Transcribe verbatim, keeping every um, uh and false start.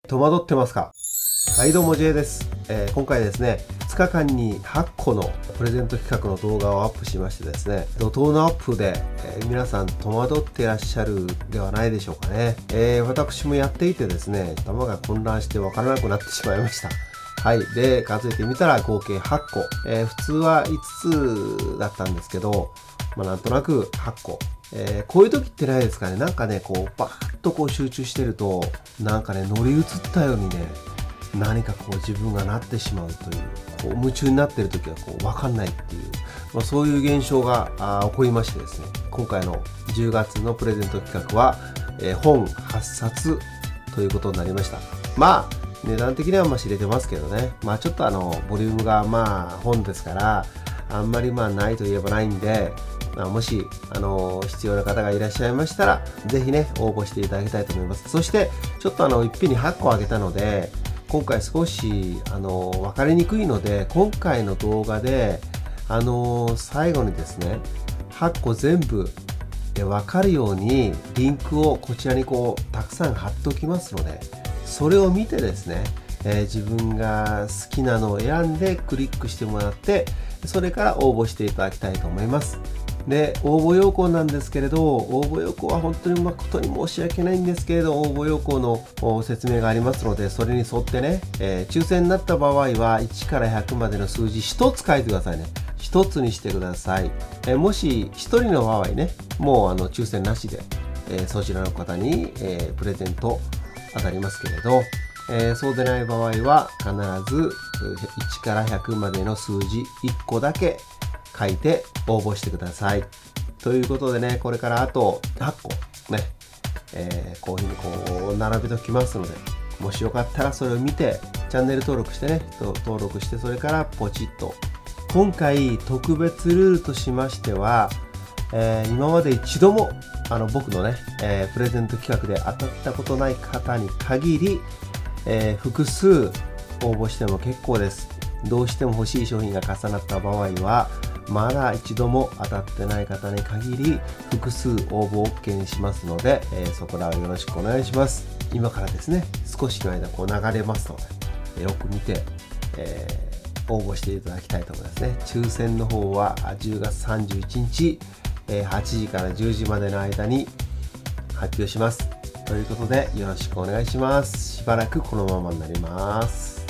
戸惑ってますか？はい、どうも J です。えー、今回ですね、ふつかかんにはっこのプレゼント企画の動画をアップしましてですね、怒涛のアップで、えー、皆さん戸惑っていらっしゃるではないでしょうかね。えー、私もやっていてですね、頭が混乱してわからなくなってしまいました。はい。で、数えてみたら合計はっこ。えー、普通はいつつだったんですけど、まあ、なんとなくはっこ。えー、こういう時ってないですかね。なんかね、こう、バーッとこう集中してると、なんかね、乗り移ったようにね、何かこう自分がなってしまうという、こう夢中になってる時はこう分かんないっていう、まあ、そういう現象があ起こりましてですね、今回のじゅうがつのプレゼント企画は、えー、本はっさつということになりました。まあ、値段的にはまあ知れてますけどね、まあちょっとあの、ボリュームがまあ本ですから、あんまりまあないといえばないんで、まあ、もし、あのー、必要な方がいらっしゃいましたら、ぜひね、応募していただきたいと思います。そして、ちょっとあの、いっぺんにはっこあげたので、今回少し、あのー、分かりにくいので、今回の動画で、あのー、最後にですね、はっこ全部、分かるように、リンクをこちらにこう、たくさん貼っておきますので、それを見てですね、えー、自分が好きなのを選んでクリックしてもらって、それから応募していただきたいと思います。で、応募要項なんですけれど、応募要項は本当に誠に申し訳ないんですけれど、応募要項の説明がありますので、それに沿ってね、えー、抽選になった場合はいちからひゃくまでの数字ひとつ書いてくださいね。ひとつにしてください。えー、もしひとりの場合ね、もうあの抽選なしで、えー、そちらの方に、えー、プレゼント当たりますけれど、えー、そうでない場合は必ずいちからひゃくまでの数字いっこだけ書いて応募してください。ということでね、これからあとはっこね、えー、こういうふうにこう並べておきますので、もしよかったらそれを見てチャンネル登録してね、登録してそれからポチッと。今回特別ルールとしましては、えー、今まで一度もあの僕のね、えー、プレゼント企画で当たったことない方に限り、えー、複数応募しても結構です。どうしても欲しい商品が重なった場合は、まだ一度も当たってない方に限り複数応募 OK にしますので、えー、そこらをよろしくお願いします。今からですね、少しの間こう流れますので、よく見て、えー、応募していただきたいと思いますね。抽選の方はじゅうがつさんじゅういちにち、えー、はちじからじゅうじまでの間に発表します。ということでよろしくお願いします。しばらくこのままになります。